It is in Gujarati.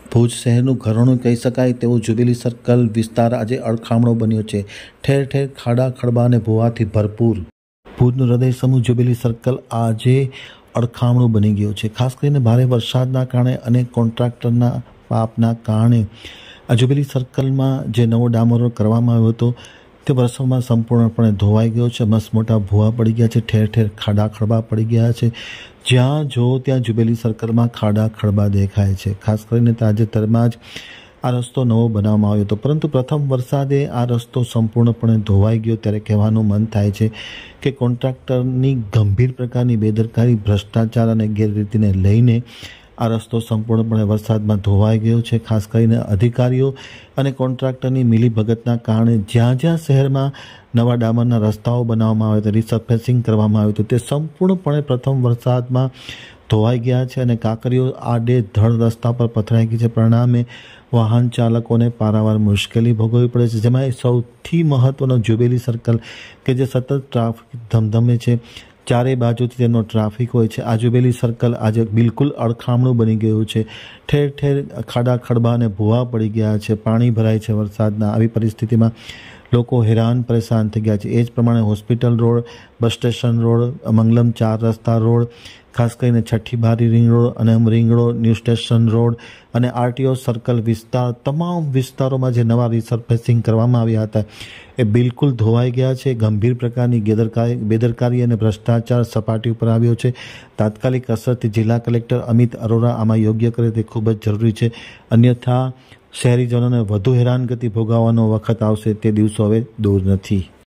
ભુજ શહેરનું ઘરેણું કહી શકાય તેવો જ્યુબિલી સર્કલ વિસ્તાર આજે અળખામણો બન્યો છે। ઠેર ઠેર ખાડા ખડબા અને ભૂવાથી ભરપૂર ભુજનું હૃદય સમૂહ જ્યુબિલી સર્કલ આજે અળખામણું બની ગયું છે। ખાસ કરીને ભારે વરસાદના કારણે અને કોન્ટ્રાક્ટરના પાપના કારણે આ જ્યુબિલી સર્કલમાં જે નવો ડામર રોડ કરવામાં આવ્યો હતો તે વર્ષોમાં સંપૂર્ણપણે ધોવાઈ ગયો છે। મસ્ત મોટા ભૂવા પડી ગયા છે, ઠેર ઠેર ખાડા ખડબા પડી ગયા છે। જ્યાં જો ત્યાં જ્યુબિલી સર્કલમાં ખાડા ખડબા દેખાય છે। ખાસ કરીને તાજેતરમાં જ આ રસ્તો નવો બનાવવામાં આવ્યો હતો, પરંતુ પ્રથમ વરસાદે આ રસ્તો સંપૂર્ણપણે ધોવાઈ ગયો ત્યારે કહેવાનું મન થાય છે કે કોન્ટ્રાક્ટરની ગંભીર પ્રકારની બેદરકારી, ભ્રષ્ટાચાર અને ગેરરીતિને લઈને આ રસ્તો સંપૂર્ણપણે વરસાદમાં ધોવાઈ ગયો છે। ખાસ કરીને અધિકારીઓ અને કોન્ટ્રાક્ટરની મિલીભગતના કારણે જ્યાં જ્યાં શહેરમાં નવા ડામરના રસ્તાઓ બનાવવામાં આવ્યા હતા, રિસર્ફેસિંગ કરવામાં આવ્યું હતું, તે સંપૂર્ણપણે પ્રથમ વરસાદમાં ધોવાઈ ગયા છે અને કાંકરીઓ આડેધડ રસ્તા પર પથરાઈ ગઈ છે। પરિણામે વાહન ચાલકોને પારાવાર મુશ્કેલી ભોગવવી પડે છે। જેમાં સૌથી મહત્વનો જ્યુબિલી સર્કલ કે જે સતત ટ્રાફિક ધમધમે છે, ચારે બાજુથી તેનો ટ્રાફિક હોય છે। આ જ્યુબિલી સર્કલ આજે બિલકુલ અળખામણું બની ગયું છે। ઠેર ઠેર ખાડા ખડબા અને ભૂવા પડી ગયા છે, પાણી ભરાય છે વરસાદના। આવી પરિસ્થિતિમાં લોકો હેરાન પરેશાન થઈ ગયા છે। એ જ પ્રમાણે hospital road, bus station road, Mangalam 4 રસ્તા રોડ, ખાસ કરીને છઠ્ઠી બારી રિંગ રોડ, અનમ ring road, new station road અને આરટીઓ સર્કલ વિસ્તાર, તમામ વિસ્તારોમાં જે નવા રિસર્ફેસિંગ કરવામાં આવ્યા હતા એ બિલકુલ ધોવાઈ ગયા છે। ગંભીર પ્રકારની બેદરકારી અને ભ્રષ્ટાચાર સપાટી ઉપર આવ્યો છે। તાત્કાલિક અસરથી જિલ્લા કલેક્ટર અમિત અરોરા આમાં યોગ્ય કરે તે ખૂબ જ જરૂરી છે, અન્યથા શહેરીજનોને વધુ હેરાનગતિ ભોગવવાનો વખત આવશે તે દિવસો હવે દૂર નથી।